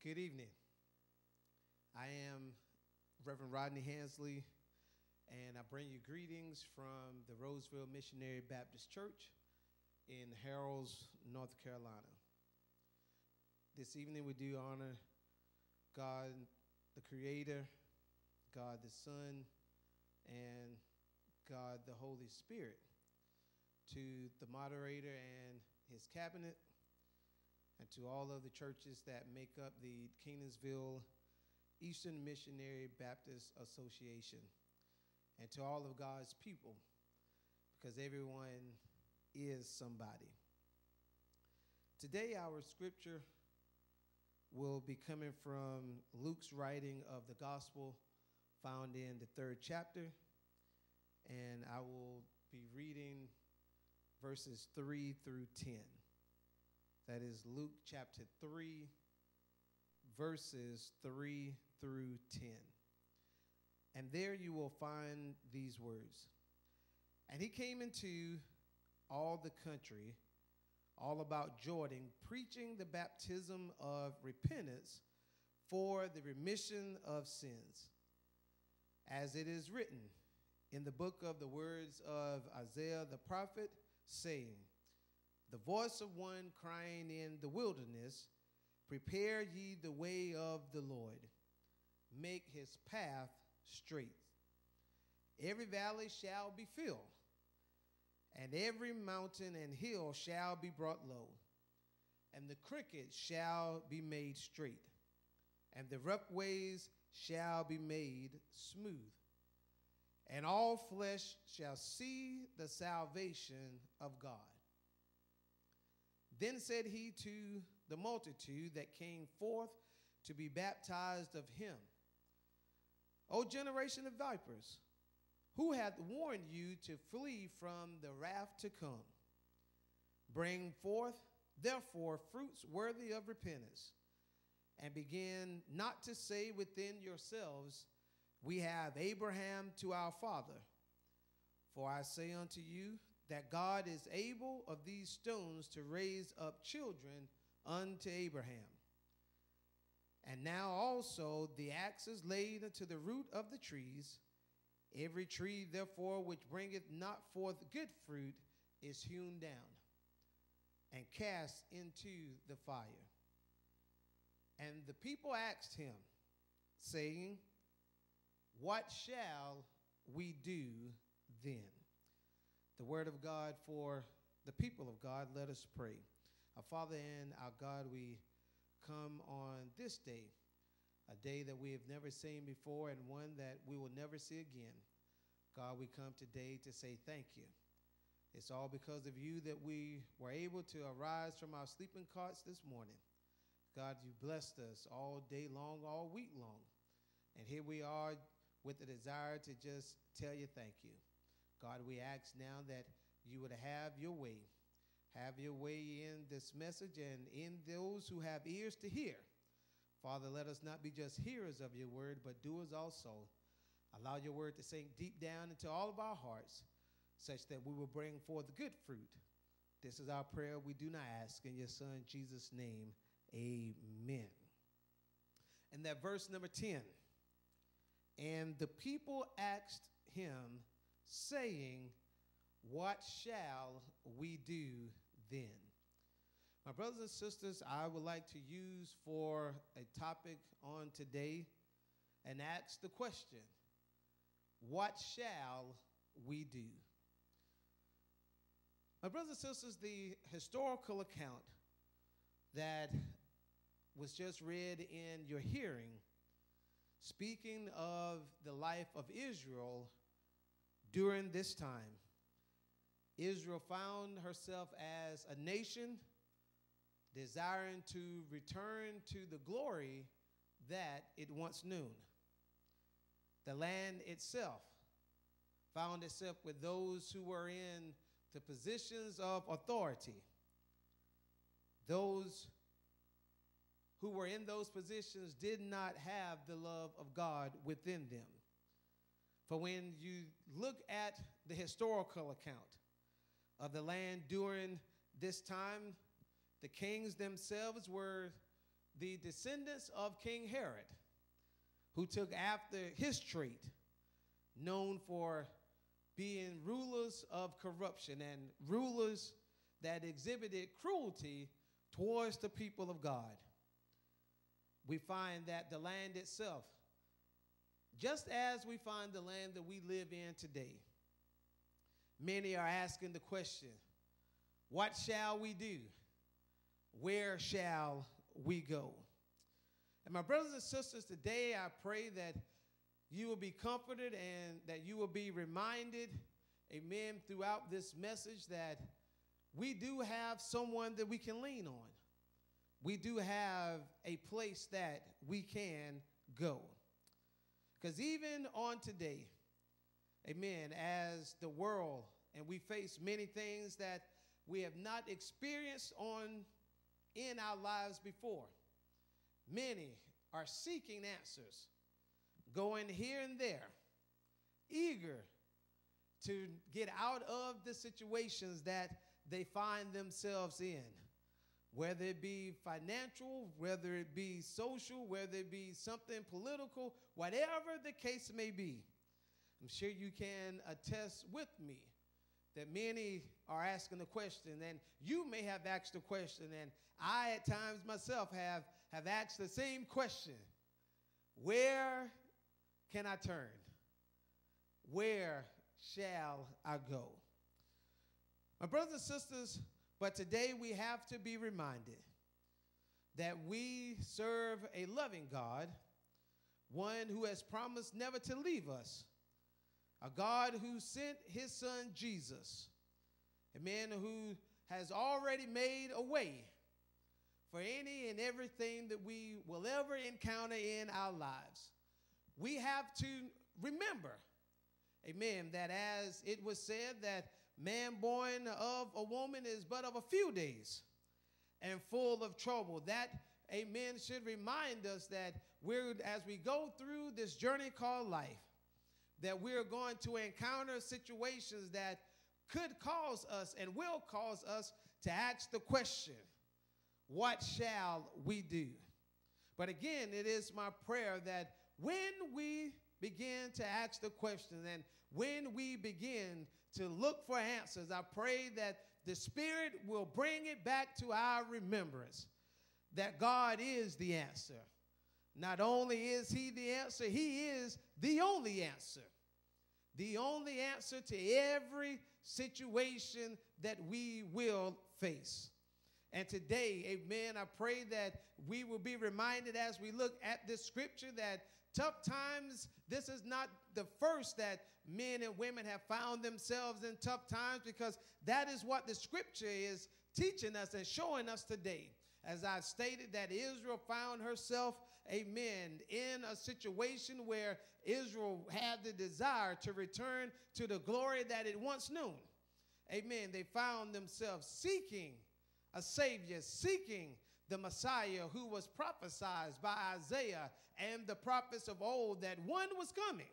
Good evening. I am Reverend Rodney Hansley, and I bring you greetings from the Roseville Missionary Baptist Church in Harrells, North Carolina. This evening we do honor God the Creator, God the Son, and God the Holy Spirit. To the moderator and his cabinet, and to all of the churches that make up the Kenansville Eastern Missionary Baptist Association, and to all of God's people, because everyone is somebody. Today our scripture will be coming from Luke's writing of the gospel found in the 3rd chapter, and I will be reading verses 3 through 10. That is Luke chapter 3, verses 3 through 10. And there you will find these words. And he came into all the country, all about Jordan, preaching the baptism of repentance for the remission of sins, as it is written in the book of the words of Isaiah the prophet, saying, the voice of one crying in the wilderness, prepare ye the way of the Lord, make his path straight. Every valley shall be filled, and every mountain and hill shall be brought low, and the crooked shall be made straight, and the rough ways shall be made smooth. And all flesh shall see the salvation of God. Then said he to the multitude that came forth to be baptized of him, O generation of vipers, who hath warned you to flee from the wrath to come? Bring forth, therefore, fruits worthy of repentance, and begin not to say within yourselves, we have Abraham to our father. For I say unto you that God is able of these stones to raise up children unto Abraham. And now also the axe is laid unto the root of the trees. Every tree, therefore, which bringeth not forth good fruit is hewn down and cast into the fire. And the people asked him, saying, what shall we do then? The word of God for the people of God. Let us pray. Our Father and our God, we come on this day, a day that we have never seen before and one that we will never see again. God, we come today to say thank you. It's all because of you that we were able to arise from our sleeping cots this morning. God, you blessed us all day long, all week long. And here we are with the desire to just tell you thank you. God, we ask now that you would have your way. Have your way in this message and in those who have ears to hear. Father, let us not be just hearers of your word, but doers also. Allow your word to sink deep down into all of our hearts, such that we will bring forth good fruit. This is our prayer. We do not ask in your Son, Jesus' name. Amen. And that verse number 10. And the people asked him, saying, what shall we do then? My brothers and sisters, I would like to use for a topic on today and ask the question, what shall we do? My brothers and sisters, the historical account that was just read in your hearing, speaking of the life of Israel during this time, Israel found herself as a nation desiring to return to the glory that it once knew. The land itself found itself with those who were in the positions of authority. Those who were in those positions did not have the love of God within them. For when you look at the historical account of the land during this time, the kings themselves were the descendants of King Herod, who took after his trait, known for being rulers of corruption and rulers that exhibited cruelty towards the people of God. We find that the land itself, just as we find the land that we live in today, many are asking the question, what shall we do? Where shall we go? And my brothers and sisters, today I pray that you will be comforted and that you will be reminded, amen, throughout this message that we do have someone that we can lean on. We do have a place that we can go. Because even on today, amen, as the world, and we face many things that we have not experienced in our lives before, many are seeking answers, going here and there, eager to get out of the situations that they find themselves in, whether it be financial, whether it be social, whether it be something political, whatever the case may be. I'm sure you can attest with me that many are asking the question, and you may have asked the question, and I at times myself have asked the same question. Where can I turn? Where shall I go? My brothers and sisters, but today we have to be reminded that we serve a loving God, one who has promised never to leave us, a God who sent his son Jesus, a man who has already made a way for any and everything that we will ever encounter in our lives. We have to remember, amen, that as it was said that man born of a woman is but of a few days and full of trouble. That, amen, should remind us that as we go through this journey called life, that we're going to encounter situations that could cause us and will cause us to ask the question, what shall we do? But again, it is my prayer that when we begin to ask the question and when we begin to look for answers, I pray that the Spirit will bring it back to our remembrance that God is the answer. Not only is he the answer, he is the only answer. The only answer to every situation that we will face. And today, amen, I pray that we will be reminded as we look at this scripture that tough times, this is not the first that men and women have found themselves in tough times, because that is what the scripture is teaching us and showing us today. As I've stated, that Israel found herself, amen, in a situation where Israel had the desire to return to the glory that it once knew. Amen. They found themselves seeking a Savior, seeking the Messiah who was prophesied by Isaiah and the prophets of old that one was coming.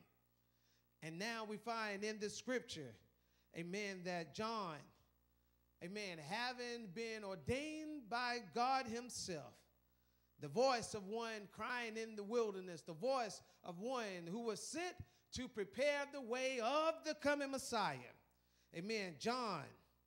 And now we find in the scripture, amen, that John, amen, having been ordained by God himself, the voice of one crying in the wilderness, the voice of one who was sent to prepare the way of the coming Messiah. Amen. John,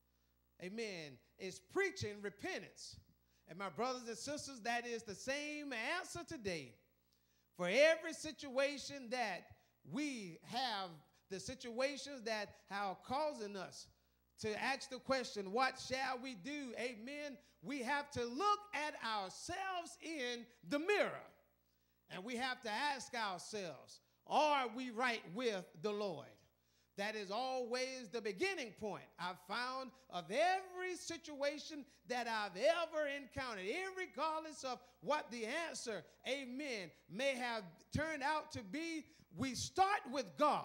amen, is preaching repentance. And my brothers and sisters, that is the same answer today. For every situation that we have, the situations that are causing us to ask the question, what shall we do? Amen. We have to look at ourselves in the mirror. And we have to ask ourselves, are we right with the Lord? That is always the beginning point I've found of every situation that I've ever encountered, regardless of what the answer, amen, may have turned out to be. We start with God,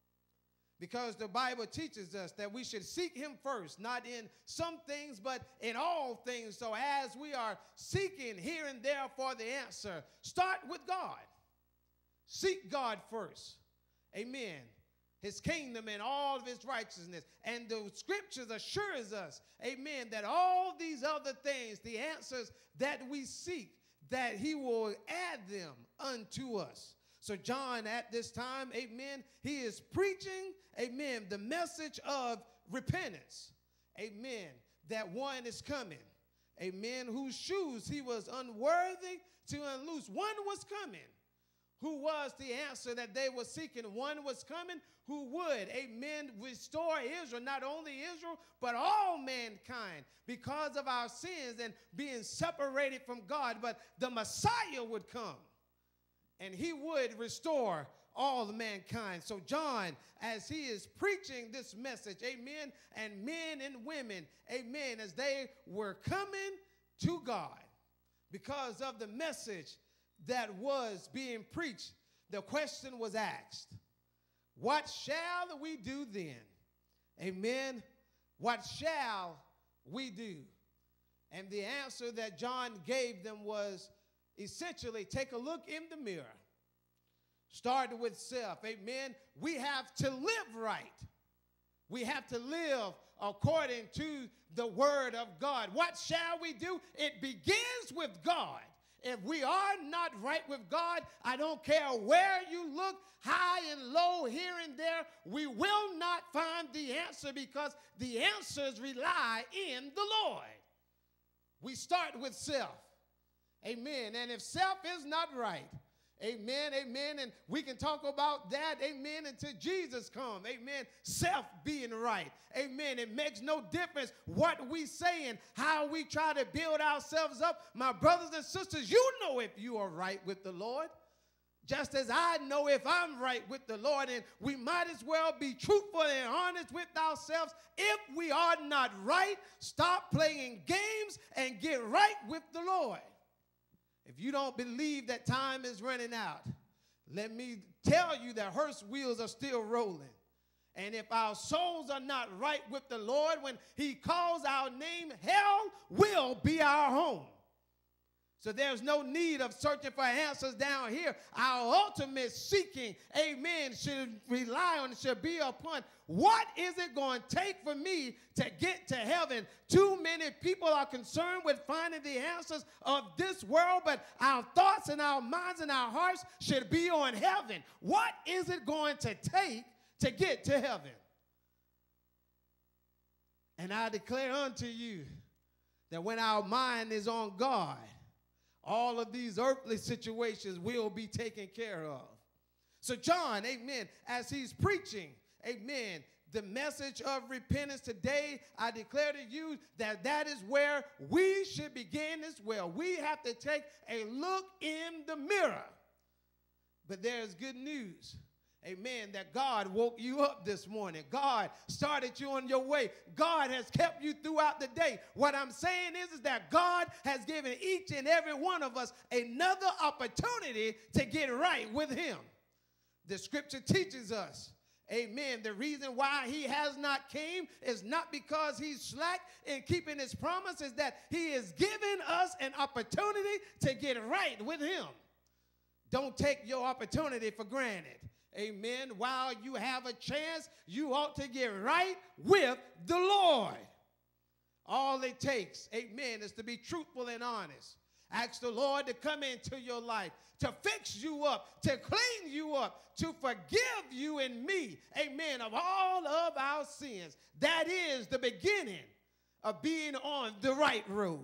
because the Bible teaches us that we should seek him first, not in some things, but in all things. So as we are seeking here and there for the answer, start with God. Seek God first. Amen. His kingdom and all of his righteousness. And the scriptures assures us, amen, that all these other things, the answers that we seek, that he will add them unto us. So John at this time, amen, he is preaching, amen, the message of repentance. Amen, that one is coming. Amen, whose shoes he was unworthy to unloose. One was coming, who was the answer that they were seeking. One was coming who would, amen, restore Israel, not only Israel, but all mankind because of our sins and being separated from God. But the Messiah would come, and he would restore all the mankind. So John, as he is preaching this message, amen, and men and women, amen, as they were coming to God because of the message that was being preached, the question was asked, what shall we do then? Amen. What shall we do? And the answer that John gave them was essentially, take a look in the mirror. Started with self. Amen. We have to live right. We have to live according to the word of God. What shall we do? It begins with God. If we are not right with God, I don't care where you look, high and low, here and there, we will not find the answer because the answers rely in the Lord. We start with self. Amen. And if self is not right, amen, amen, and we can talk about that, amen, until Jesus comes, amen, self being right, amen. It makes no difference what we say and how we try to build ourselves up. My brothers and sisters, you know if you are right with the Lord, just as I know if I'm right with the Lord, and we might as well be truthful and honest with ourselves. If we are not right, stop playing games and get right with the Lord. If you don't believe that time is running out, let me tell you that hearse wheels are still rolling. And if our souls are not right with the Lord, when he calls our name, hell will be our home. So there's no need of searching for answers down here. Our ultimate seeking, amen, should rely on, should be upon what is it going to take for me to get to heaven. Too many people are concerned with finding the answers of this world, but our thoughts and our minds and our hearts should be on heaven. What is it going to take to get to heaven? And I declare unto you that when our mind is on God, all of these earthly situations will be taken care of. So John, amen, as he's preaching, amen, the message of repentance today, I declare to you that that is where we should begin as well. We have to take a look in the mirror. But there's good news. Amen, that God woke you up this morning. God started you on your way. God has kept you throughout the day. What I'm saying is that God has given each and every one of us another opportunity to get right with him. The scripture teaches us, amen, the reason why he has not came is not because he's slack in keeping his promise, is that he is giving us an opportunity to get right with him. Don't take your opportunity for granted. Amen. While you have a chance, you ought to get right with the Lord. All it takes, amen, is to be truthful and honest. Ask the Lord to come into your life, to fix you up, to clean you up, to forgive you and me, amen, of all of our sins. That is the beginning of being on the right road.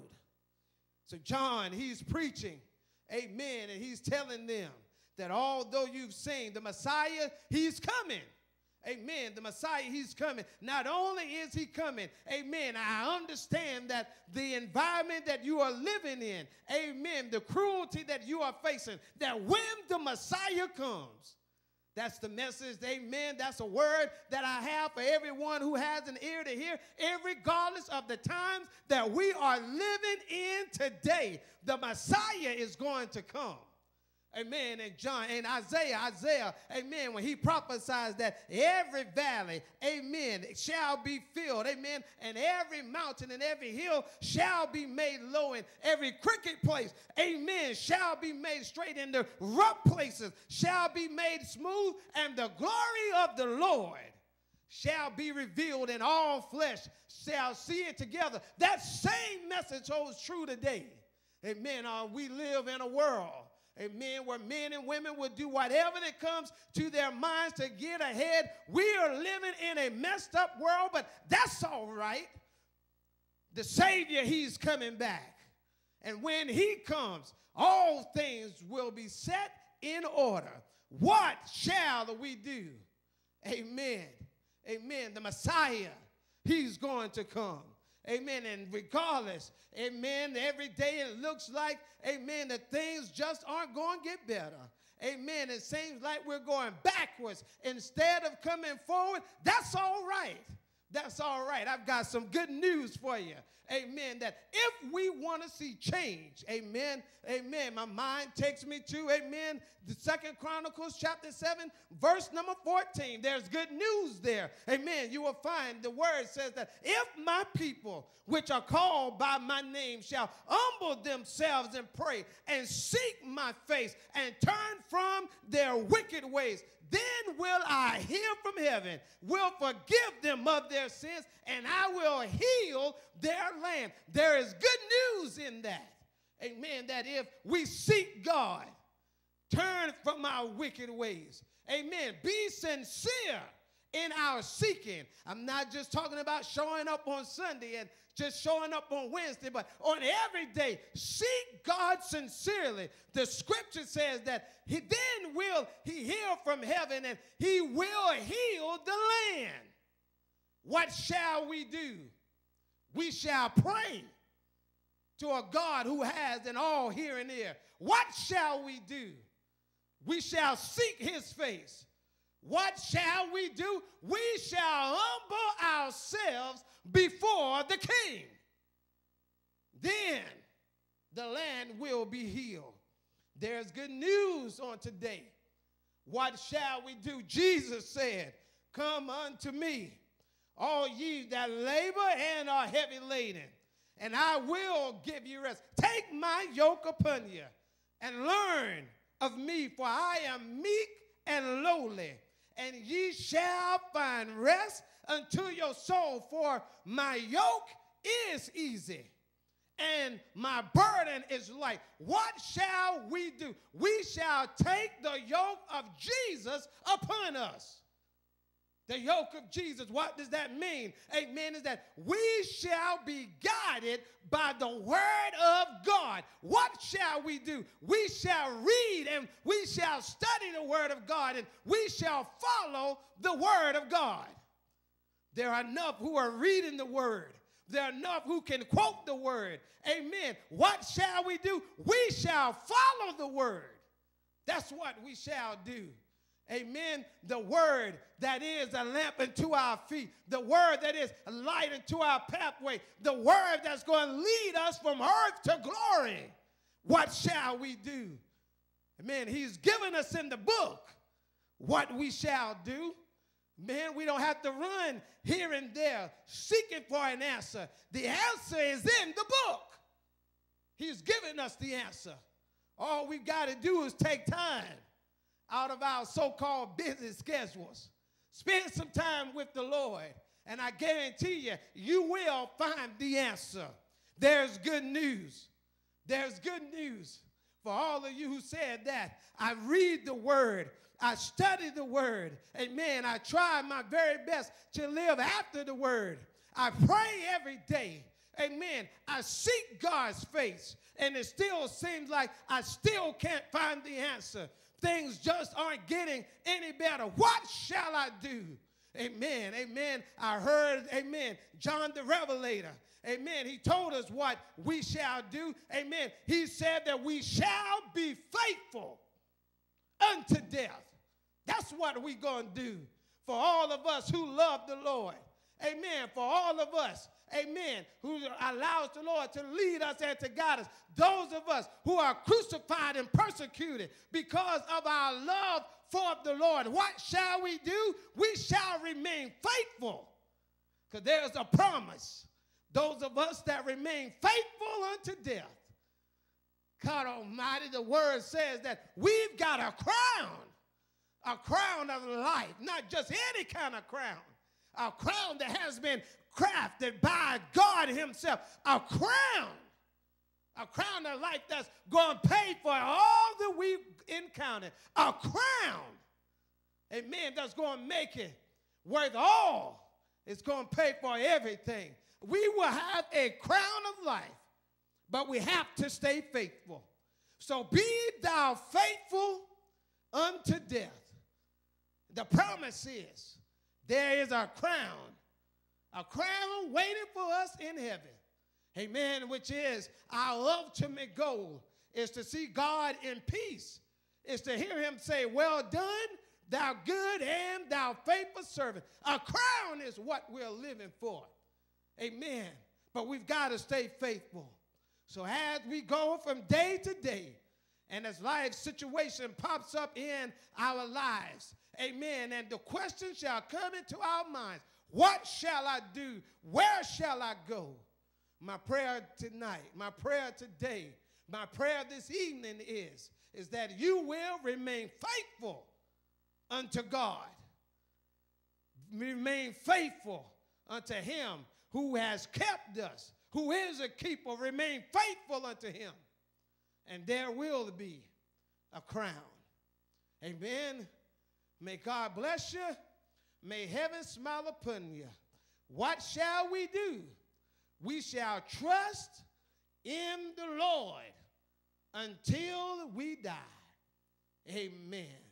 So John, he's preaching, amen, and he's telling them that although you've seen the Messiah, he's coming. Amen. The Messiah, he's coming. Not only is he coming, amen, I understand that the environment that you are living in, amen, the cruelty that you are facing, that when the Messiah comes, that's the message, amen. That's a word that I have for everyone who has an ear to hear. Regardless of the times that we are living in today, the Messiah is going to come. Amen. And John and Isaiah, amen, when he prophesies that every valley, amen, shall be filled, amen, and every mountain and every hill shall be made low, and every crooked place, amen, shall be made straight, and the rough places shall be made smooth, and the glory of the Lord shall be revealed, and all flesh shall see it together. That same message holds true today. Amen. We live in a world, amen, where men and women will do whatever that comes to their minds to get ahead. We are living in a messed up world, but that's all right. The Savior, he's coming back. And when he comes, all things will be set in order. What shall we do? Amen. Amen. The Messiah, he's going to come. Amen. And regardless, amen, every day it looks like, amen, that things just aren't going to get better. Amen. It seems like we're going backwards instead of coming forward. That's all right. That's all right. I've got some good news for you. Amen. That if we want to see change, amen, amen, my mind takes me to, amen, the 2nd Chronicles chapter 7, verse number 14. There's good news there. Amen. You will find the word says that if my people, which are called by my name, shall humble themselves and pray and seek my face and turn from their wicked ways, then will I hear from heaven, will forgive them of their sins, and I will heal their land. There is good news in that. Amen. That if we seek God, turn from our wicked ways. Amen. Be sincere in our seeking. I'm not just talking about showing up on Sunday and just showing up on Wednesday, but on every day, seek God sincerely. The scripture says that then will he hear from heaven and he will heal the land. What shall we do? We shall pray to a God who has an all-hearing ear. What shall we do? We shall seek his face. What shall we do? We shall humble ourselves before the king. Then the land will be healed. There's good news on today. What shall we do? Jesus said, come unto me, all ye that labor and are heavy laden, and I will give you rest. Take my yoke upon you and learn of me, for I am meek and lowly, and ye shall find rest unto your soul, for my yoke is easy and my burden is light. What shall we do? We shall take the yoke of Jesus upon us. The yoke of Jesus, what does that mean? Amen, is that we shall be guided by the word of God. What shall we do? We shall read and we shall study the word of God, and we shall follow the word of God. There are enough who are reading the word. There are enough who can quote the word. Amen. What shall we do? We shall follow the word. That's what we shall do. Amen. The word that is a lamp unto our feet. The word that is a light unto our pathway. The word that's going to lead us from earth to glory. What shall we do? Amen. He's given us in the book what we shall do. Man, we don't have to run here and there seeking for an answer. The answer is in the book. He's given us the answer. All we've got to do is take time out of our so-called busy schedules. Spend some time with the Lord, and I guarantee you, you will find the answer. There's good news. There's good news for all of you who said that. I read the word. I study the word. Amen. I try my very best to live after the word. I pray every day. Amen. I seek God's face, and it still seems like I still can't find the answer. Things just aren't getting any better. What shall I do? Amen. Amen. I heard, amen, John the Revelator. Amen. He told us what we shall do. Amen. He said that we shall be faithful unto death. That's what we're going to do for all of us who love the Lord. Amen. For all of us, amen, who allows the Lord to lead us and to guide us. Those of us who are crucified and persecuted because of our love for the Lord. What shall we do? We shall remain faithful, because there's a promise. Those of us that remain faithful unto death. God Almighty, the word says that we've got a crown of life, not just any kind of crown, a crown that has been crafted by God himself, a crown A crown of life that's going to pay for all that we encountered. A crown, amen, that's going to make it worth all. It's going to pay for everything. We will have a crown of life, but we have to stay faithful. So be thou faithful unto death. The promise is there is a crown waiting for us in heaven. Amen, which is our ultimate goal, is to see God in peace, is to hear him say, well done, thou good and thou faithful servant. A crown is what we're living for. Amen. But we've got to stay faithful. So as we go from day to day, and as life situation pops up in our lives, amen, and the question shall come into our minds, what shall I do? Where shall I go? My prayer tonight, my prayer today, my prayer this evening is that you will remain faithful unto God. Remain faithful unto him who has kept us, who is a keeper. Remain faithful unto him, and there will be a crown. Amen. May God bless you. May heaven smile upon you. What shall we do? We shall trust in the Lord until we die. Amen.